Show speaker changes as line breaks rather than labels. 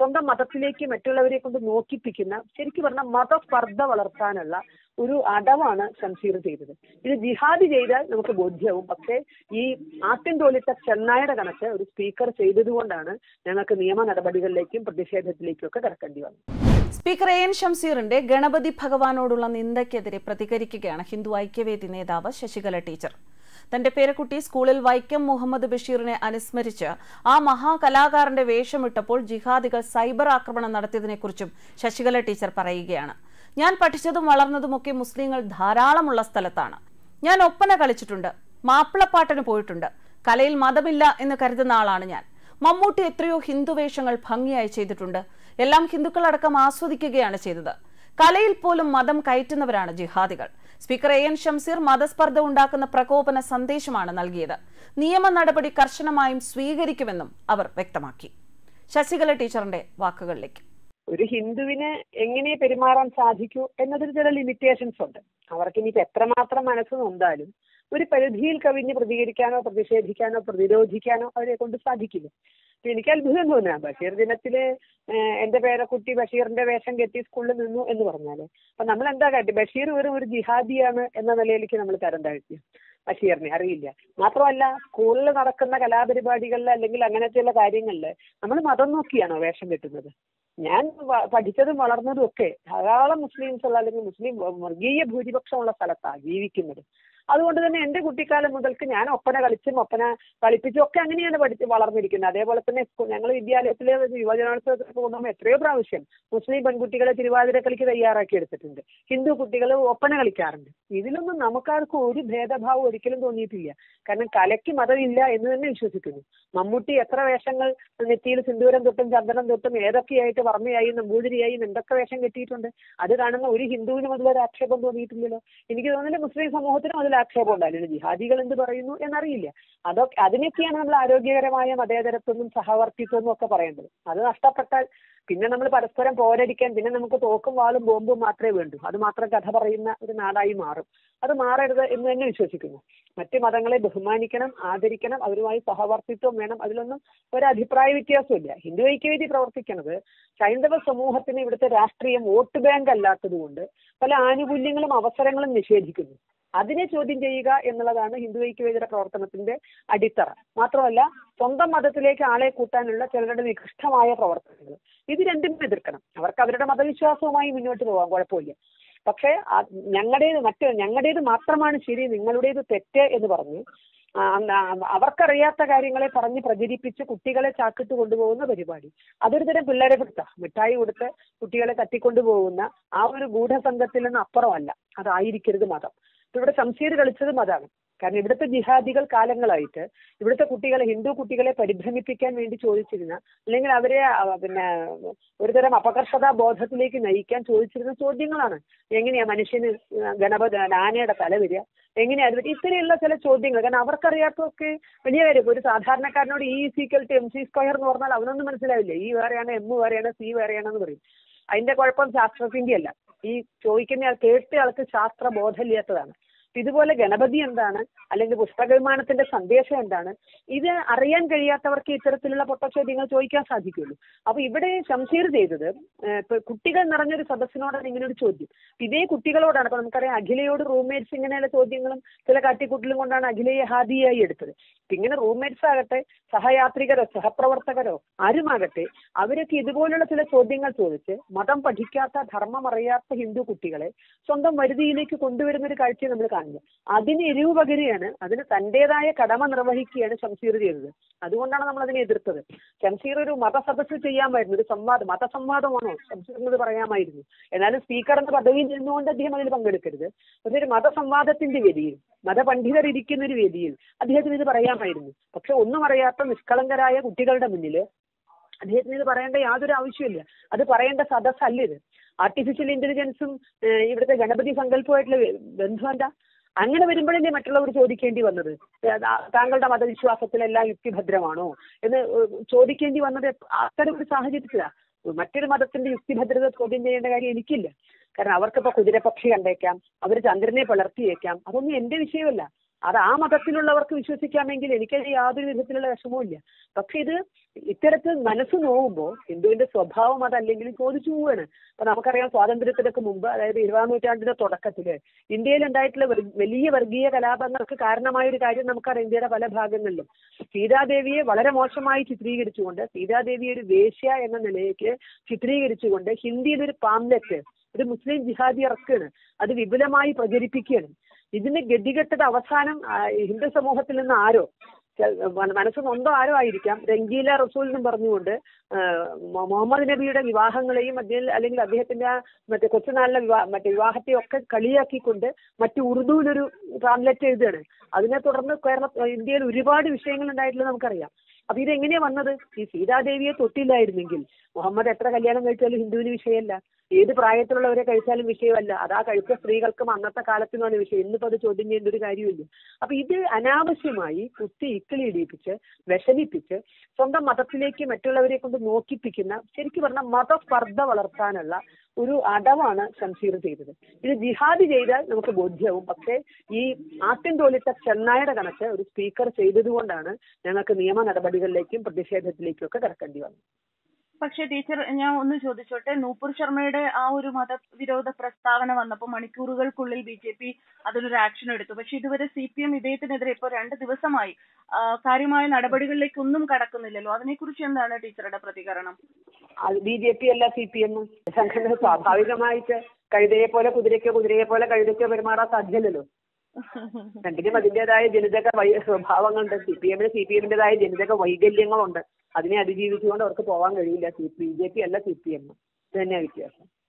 സ്വന്തം മതത്തിലേക്ക് മറ്റുള്ളവരെ കൊണ്ട് നോക്കിപ്പിക്കുന്ന, ശരിക്കും പറഞ്ഞാൽ മതസ്പർദ്ധ വളർത്താനുള്ള ഒരു അടവാണ് ഷംസീർ ചെയ്തത്. ഇത് ജിഹാദ് ചെയ്താൽ നമുക്ക് ബോധ്യവും. പക്ഷേ ഈ ആദ്യം തോലിട്ട ചെന്നായുടെ കണക്ക് ഒരു സ്പീക്കർ ചെയ്തതുകൊണ്ടാണ് ഞങ്ങൾക്ക് നിയമ നടപടികളിലേക്കും പ്രതിഷേധത്തിലേക്കും ഒക്കെ കിടക്കേണ്ടി വന്നത്.
സ്പീക്കർ AN ഷംസീറിന്റെ ഗണപതി ഭഗവാനോടുള്ള നിന്ദയ്ക്കെതിരെ പ്രതികരിക്കുകയാണ് ഹിന്ദു ഐക്യവേദി നേതാവ് ശശികല ടീച്ചർ. തന്റെ പേരക്കുട്ടി സ്കൂളിൽ വൈക്കം മുഹമ്മദ് ബഷീറിനെ അനുസ്മരിച്ച് ആ മഹാകലാകാരന്റെ വേഷമിട്ടപ്പോൾ ജിഹാദികൾ സൈബർ ആക്രമണം നടത്തിയതിനെക്കുറിച്ചും ശശികല ടീച്ചർ പറയുകയാണ്. ഞാൻ പഠിച്ചതും വളർന്നതുമൊക്കെ മുസ്ലിങ്ങൾ ധാരാളമുള്ള സ്ഥലത്താണ്. ഞാൻ ഒപ്പന കളിച്ചിട്ടുണ്ട്, മാപ്പിളപ്പാട്ടിന് പോയിട്ടുണ്ട്. കലയിൽ മതമില്ല എന്ന് കരുതുന്ന ആളാണ് ഞാൻ. മമ്മൂട്ടി എത്രയോ ഹിന്ദു വേഷങ്ങൾ ഭംഗിയായി ചെയ്തിട്ടുണ്ട്. എല്ലാം ഹിന്ദുക്കളടക്കം ആസ്വദിക്കുകയാണ് ചെയ്തത്. കലയിൽ പോലും മതം കയറ്റുന്നവരാണ് ജിഹാദികൾ. സ്പീക്കർ AN ഷംസീർ മതസ്പർദ്ധ ഉണ്ടാക്കുന്ന പ്രകോപന സന്ദേശമാണ് നൽകിയത്. നിയമ നടപടി കർശനമായും സ്വീകരിക്കുമെന്നും അവർ വ്യക്തമാക്കി. ശശികല ടീച്ചറിന്റെ വാക്കുകളിലേക്ക്.
ഒരു ഹിന്ദുവിന് എങ്ങനെ പെരുമാറാൻ സാധിക്കൂ എന്നതിൽ ചില ലിമിറ്റേഷൻസ് ഉണ്ട്. അവർക്ക് ഇനിയിപ്പോൾ എത്രമാത്രം മനസ്സ് നൊന്താലും ഒരു പരിധിയിൽ കവിഞ്ഞ് പ്രതികരിക്കാനോ പ്രതിഷേധിക്കാനോ പ്രതിരോധിക്കാനോ അവരെ കൊണ്ട് സാധിക്കില്ല. എനിക്ക് അത്ഭുതം തോന്നുക, ബഷീർ ദിനത്തില് എന്റെ പേരക്കുട്ടി ബഷീറിന്റെ വേഷം കെട്ടി സ്കൂളിൽ നിന്നു എന്ന് പറഞ്ഞാല് അപ്പൊ നമ്മൾ എന്താ കാട്ടി, ബഷീർ വെറും ഒരു ജിഹാദിയാണ് എന്ന നിലയിലേക്ക് നമ്മൾ തരം താഴ്ത്തി. ബഷീറിനെ അറിയില്ല. മാത്രമല്ല, സ്കൂളിൽ നടക്കുന്ന കലാപരിപാടികളിൽ അല്ലെങ്കിൽ അങ്ങനത്തെ ഉള്ള കാര്യങ്ങളിൽ നമ്മൾ മതം നോക്കിയാണോ വേഷം കെട്ടുന്നത്? ഞാൻ പഠിച്ചതും വളർന്നതും ഒക്കെ ധാരാളം മുസ്ലിംസ് ഉള്ള അല്ലെങ്കിൽ മുസ്ലിം വർഗീയ ഭൂരിപക്ഷമുള്ള സ്ഥലത്താണ് ജീവിക്കുന്നത്. അതുകൊണ്ട് തന്നെ എന്റെ കുട്ടിക്കാലം മുതൽക്ക് ഞാൻ ഒപ്പന കളിച്ചും ഒപ്പന കളിപ്പിച്ചും ഒക്കെ അങ്ങനെയാണ് വളർന്നിരിക്കുന്നത്. അതേപോലെ തന്നെ ഞങ്ങൾ വിദ്യാലയത്തിലെ യുവജനോത്സവത്തിൽ പോകുമ്പോൾ എത്രയോ പ്രാവശ്യം മുസ്ലിം പെൺകുട്ടികളെ തിരുവാതിര കളിക്ക് തയ്യാറാക്കി എടുത്തിട്ടുണ്ട്. ഹിന്ദു കുട്ടികൾ ഒപ്പന കളിക്കാറുണ്ട്. ഇതിലൊന്നും നമുക്കാർക്കും ഒരു ഭേദഭാവം ഒരിക്കലും തോന്നിയിട്ടില്ല. കാരണം കലയ്ക്ക് മതമില്ല എന്ന് തന്നെ വിശ്വസിക്കുന്നു. മമ്മൂട്ടി എത്ര വേഷങ്ങൾ നെറ്റിയിൽ സിന്ദൂരം തൊട്ടും ചന്ദനം തൊട്ടും ഏതൊക്കെയായിട്ട് വർമ്മയായും നമ്പൂതിരിയായും എന്തൊക്കെ വേഷം കെട്ടിയിട്ടുണ്ട്. അത് കാണുന്ന ഒരു ഹിന്ദുവിനും അതിലൊരു ആക്ഷേപം തോന്നിയിട്ടില്ലല്ലോ. എനിക്ക് തോന്നുന്നില്ല മുസ്ലിം സമൂഹത്തിനും അതിൽ ആക്ഷേപം ഉണ്ടാവില്ല. ജിഹാദികൾ എന്ത് പറയുന്നു എന്നറിയില്ല. അതൊക്കെ അതിനൊക്കെയാണ് നമ്മൾ ആരോഗ്യകരമായ മതേതരത്വവും സഹവർത്തിത്വവും ഒക്കെ പറയേണ്ടത്. അത് നഷ്ടപ്പെട്ടാൽ പിന്നെ നമ്മൾ പരസ്പരം പോരടിക്കാൻ പിന്നെ നമുക്ക് തോക്കും വാളും ബോംബും മാത്രമേ വേണ്ടൂ. അത് മാത്രം കഥ പറയുന്ന ഒരു നാടായി മാറും. അത് മാറരുത് എന്ന് തന്നെ വിശ്വസിക്കുന്നു. മറ്റ് മതങ്ങളെ ബഹുമാനിക്കണം, ആദരിക്കണം, അവരുമായി സഹവർത്തിത്വം വേണം. അതിലൊന്നും ഒരു അഭിപ്രായ വ്യത്യാസമില്ല. ഹിന്ദു ഐക്യവേദി പ്രവർത്തിക്കുന്നത് ഹൈന്ദവ സമൂഹത്തിന് ഇവിടുത്തെ രാഷ്ട്രീയം വോട്ട് ബാങ്ക് അല്ലാത്തത് കൊണ്ട് പല ആനുകൂല്യങ്ങളും അവസരങ്ങളും നിഷേധിക്കുന്നു. അതിനെ ചോദ്യം ചെയ്യുക എന്നുള്ളതാണ് ഹിന്ദു ഐക്യവേദിയുടെ പ്രവർത്തനത്തിന്റെ അടിത്തറ. മാത്രമല്ല, സ്വന്തം മതത്തിലേക്ക് ആളെ കൂട്ടാനുള്ള ചിലരുടെ നികൃഷ്ടമായ പ്രവർത്തനങ്ങൾ, ഇത് രണ്ടും എതിർക്കണം. അവർക്ക് അവരുടെ മതവിശ്വാസവുമായി മുന്നോട്ട് പോകാൻ കുഴപ്പമില്ല. പക്ഷേ ഞങ്ങളുടേത് മാത്രമാണ് ശരി, നിങ്ങളുടേത് തെറ്റ് എന്ന് പറഞ്ഞ് അവർക്കറിയാത്ത കാര്യങ്ങളെ പറഞ്ഞ് പ്രചരിപ്പിച്ച് കുട്ടികളെ ചാക്കിട്ട് കൊണ്ടുപോകുന്ന പരിപാടി, അതൊരു തരം പിള്ളേരെ പിടുത്ത മിഠായി കൊടുത്ത് കുട്ടികളെ തട്ടിക്കൊണ്ടുപോകുന്ന ആ ഒരു ഗൂഢസംഘത്തിൽ നിന്ന് അപ്പുറമല്ല. അതായിരിക്കരുത് മതം. ഇവിടെ ഷംസീർ കളിച്ചതും അതാണ്. കാരണം ഇവിടുത്തെ ജിഹാദികൾ കാലങ്ങളായിട്ട് ഇവിടുത്തെ കുട്ടികളെ, ഹിന്ദു കുട്ടികളെ പരിഭ്രമിപ്പിക്കാൻ വേണ്ടി ചോദിച്ചിരുന്ന, അല്ലെങ്കിൽ അവരെ ഒരുതരം അപകർഷതാ ബോധത്തിലേക്ക് നയിക്കാൻ ചോദിച്ചിരുന്ന ചോദ്യങ്ങളാണ്. എങ്ങനെയാ മനുഷ്യന് ആനയുടെ തല വരിക, എങ്ങനെയാ അത് പറ്റി, ഇത്രയുള്ള ചില ചോദ്യങ്ങൾ. കാരണം അവർക്കറിയാത്തതൊക്കെ വലിയ കാര്യം. ഒരു സാധാരണക്കാരനോട് E=mc² എന്ന് പറഞ്ഞാൽ അവനൊന്നും മനസ്സിലാവില്ല. E വേറെയാണ്, M വേറെയാണ്, C വേറെയാണെന്ന് പറയും. അതിന്റെ കുഴപ്പം ശാസ്ത്രത്തിന്റെ അല്ല, ഈ ചോദിക്കുന്ന കേട്ട ആൾക്ക് ശാസ്ത്ര ബോധമില്ലാത്തതാണ്. ഇതുപോലെ ഗണപതി എന്താണ്, അല്ലെങ്കിൽ പുസ്തകവിമാനത്തിന്റെ സന്ദേശം എന്താണ്, ഇത് അറിയാൻ കഴിയാത്തവർക്ക് ഇത്തരത്തിലുള്ള പൊട്ടച്ചോദ്യങ്ങൾ ചോദിക്കാൻ സാധിക്കുള്ളൂ. അപ്പൊ ഇവിടെ ഷംസീർ ചെയ്തത് കുട്ടികൾ നിറഞ്ഞൊരു സദസ്സിനോടാണ് ഇങ്ങനെ ഒരു ചോദ്യം. ഇതേ കുട്ടികളോടാണ്. അപ്പൊ നമുക്കറിയാം അഖിലയോട് റൂംമേറ്റ്സ് ഇങ്ങനെയുള്ള ചോദ്യങ്ങളും ചില കാട്ടിക്കൂട്ടലും കൊണ്ടാണ് അഖിലയെ ഹാദിയായി എടുത്തത്. ഇങ്ങനെ റൂംമേറ്റ്സ് ആകട്ടെ, സഹയാത്രികരോ സഹപ്രവർത്തകരോ ആരുമാകട്ടെ, അവരൊക്കെ ഇതുപോലുള്ള ചില ചോദ്യങ്ങൾ ചോദിച്ച് മതം പഠിക്കാത്ത, ധർമ്മം അറിയാത്ത ഹിന്ദു കുട്ടികളെ സ്വന്തം വരുതിയിലേക്ക് കൊണ്ടുവരുന്ന ഒരു കാഴ്ച നമ്മൾ കാണുന്നത്. അതിന് എരിവ് പകരുകയാണ്, അതിന് തന്റേതായ കടമ നിർവഹിക്കുകയാണ് ഷംസീർ ചെയ്തത്. അതുകൊണ്ടാണ് നമ്മൾ അതിനെ എതിർത്തത്. ഷംസീർ ഒരു മതസദസ്സ് ചെയ്യാമായിരുന്നു, ഒരു മതസംവാദമാണോ ഷംസീറിനത് പറയാമായിരുന്നു. എന്നാലും സ്പീക്കർ എന്ന പദവിയിൽ നിന്നുകൊണ്ട് അദ്ദേഹം അതിൽ പങ്കെടുക്കരുത്. പക്ഷെ ഒരു മതസംവാദത്തിന്റെ വേദിയിൽ, മതപണ്ഡിതർ ഇരിക്കുന്ന ഒരു വേദിയിൽ അദ്ദേഹത്തിന് ഇത് പറയാമായിരുന്നു. പക്ഷെ ഒന്നും അറിയാത്ത നിഷ്കളങ്കരായ കുട്ടികളുടെ മുന്നിൽ അദ്ദേഹത്തിന് ഇത് പറയേണ്ട യാതൊരു ആവശ്യമില്ല. അത് പറയേണ്ട സദസ്സല്ല ഇത്. ആർട്ടിഫിഷ്യൽ ഇന്റലിജൻസും ഇവിടുത്തെ ഗണപതി സങ്കല്പമായിട്ടുള്ള ബന്ധം എന്താ? അങ്ങനെ വരുമ്പോഴല്ലേ മറ്റുള്ളവർ ചോദിക്കേണ്ടി വന്നത്, താങ്കളുടെ മതവിശ്വാസത്തിലെല്ലാം യുക്തിഭദ്രമാണോ എന്ന് ചോദിക്കേണ്ടി വന്നത് അത്തരം ഒരു സാഹചര്യത്തിലാണ്. മറ്റൊരു മതത്തിന്റെ യുക്തിഭദ്രത ചോദ്യം ചെയ്യേണ്ട കാര്യം എനിക്കില്ല. കാരണം അവർക്കിപ്പോ കുതിരപക്ഷി കണ്ടേക്കാം, അവർ ചന്ദ്രനെ പിളർത്തിയേക്കാം, അതൊന്നും എന്റെ വിഷയമല്ല. അത് ആ മതത്തിലുള്ളവർക്ക് വിശ്വസിക്കാമെങ്കിൽ എനിക്കത് യാതൊരു വിധത്തിലുള്ള വിഷമവും ഇല്ല. പക്ഷെ ഇത് ഇത്തരത്തിൽ മനസ്സ് നോവുമ്പോൾ ഹിന്ദുവിന്റെ സ്വഭാവം അതല്ലെങ്കിലും ചോദിച്ചു പോവുകയാണ്. അപ്പൊ നമുക്കറിയാം സ്വാതന്ത്ര്യത്തിനൊക്കെ മുമ്പ്, അതായത് 20-ാം നൂറ്റാണ്ടിന്റെ തുടക്കത്തില് ഇന്ത്യയിൽ ഉണ്ടായിട്ടുള്ള വലിയ വർഗീയ കലാപങ്ങൾക്ക് കാരണമായ ഒരു കാര്യം നമുക്കറിയാം. ഇന്ത്യയുടെ പല ഭാഗങ്ങളിലും സീതാദേവിയെ വളരെ മോശമായി ചിത്രീകരിച്ചുകൊണ്ട്, സീതാദേവിയെ ഒരു വേശ്യ എന്ന നിലയ്ക്ക് ചിത്രീകരിച്ചുകൊണ്ട് ഹിന്ദിയിൽ ഒരു പാംലെറ്റ് ഒരു മുസ്ലിം ജിഹാദി ഇറക്കുകയാണ്. അത് വിപുലമായി പ്രചരിപ്പിക്കുകയാണ്. ഇതിന് ഗതികെട്ടത് അവസാനം ഹിന്ദു സമൂഹത്തിൽ നിന്ന് ആരോ, മനസ്സ് നൊന്തോ ആരോ ആയിരിക്കാം, രംഗീല റസൂൽ എന്നും പറഞ്ഞുകൊണ്ട് മുഹമ്മദ് നബിയുടെ വിവാഹങ്ങളെയും അല്ലെങ്കിൽ അദ്ദേഹത്തിന്റെ മറ്റേ കൊച്ചുനാളിലെ വിവാഹത്തെയും ഒക്കെ കളിയാക്കിക്കൊണ്ട് മറ്റു ഉറുദുവിലൊരു പാംലെറ്റ് എഴുതുകയാണ്. അതിനെ തുടർന്ന് ഇന്ത്യയിൽ ഒരുപാട് വിഷയങ്ങൾ ഉണ്ടായിട്ടുള്ളത് നമുക്കറിയാം. അപ്പൊ ഇതെങ്ങനെയാ വന്നത്? ഈ സീതാദേവിയെ തൊട്ടില്ലായിരുന്നെങ്കിൽ മുഹമ്മദ് എത്ര കല്യാണം കഴിച്ചാലും ഹിന്ദുവിന് വിഷയമല്ല, ഏത് പ്രായത്തിലുള്ളവരെ കഴിച്ചാലും വിഷയമല്ല. അതാ കഴിച്ച സ്ത്രീകൾക്കും അന്നത്തെ കാലത്തിനാണ് വിഷയം. ഇന്നിപ്പോ അത് ചോദ്യം ചെയ്യേണ്ട ഒരു കാര്യമില്ല. അപ്പൊ ഇത് അനാവശ്യമായി കുത്തി ഇക്കിളി ഇടിപ്പിച്ച് വിഷമിപ്പിച്ച് സ്വന്തം മതത്തിലേക്ക് മറ്റുള്ളവരെ കൊണ്ട് നോക്കിപ്പിക്കുന്ന, ശരിക്കും പറഞ്ഞാൽ മതസ്പർദ്ധ വളർത്താനുള്ള ഒരു അടവാണ് ഷംസീർ ചെയ്തത്. ഇത് ജിഹാദ് ചെയ്താൽ നമുക്ക് ബോധ്യവും. പക്ഷേ ഈ ആദ്യം തോലിട്ട ചെന്നായുടെ കണക്ക് ഒരു സ്പീക്കർ ചെയ്തതുകൊണ്ടാണ് ഞങ്ങൾക്ക് നിയമ നടപടികളിലേക്കും പ്രതിഷേധത്തിലേക്കും ഒക്കെ കിടക്കേണ്ടി വന്നത്.
പക്ഷേ ടീച്ചർ, ഞാൻ ഒന്ന് ചോദിച്ചോട്ടെ, നൂപുർ ശർമ്മയുടെ ആ ഒരു മതവിരോധ പ്രസ്താവന വന്നപ്പോൾ മണിക്കൂറുകൾക്കുള്ളിൽ BJP അതിനൊരു ആക്ഷൻ എടുത്തു. പക്ഷെ ഇതുവരെ CPM ഇദ്ദേഹത്തിനെതിരെ ഇപ്പോൾ 2 ദിവസമായി കാര്യമായ നടപടികളിലേക്ക് ഒന്നും കടക്കുന്നില്ലല്ലോ. അതിനെക്കുറിച്ച് എന്താണ് ടീച്ചറുടെ പ്രതികരണം?
BJP അല്ല CPM. സംഘടന സ്വാഭാവികമായിട്ട് കഴുതയെ പോലെ കുതിരയ്ക്കോ കുതിരയെ പോലെ കഴുതയ്ക്കോ പെരുമാറാൻ സാധ്യമല്ലല്ലോ. രണ്ടിനും അതിൻ്റെതായ ജനിതക സ്വഭാവങ്ങളുണ്ട്. CPMന്റേതായ ജനിതക വൈകല്യങ്ങളുണ്ട്. അതിനെ അതിജീവിച്ചുകൊണ്ട് അവർക്ക് പോകാൻ കഴിയില്ല. BJP അല്ല CPM. ഇത് തന്നെയാണ് വ്യത്യാസം.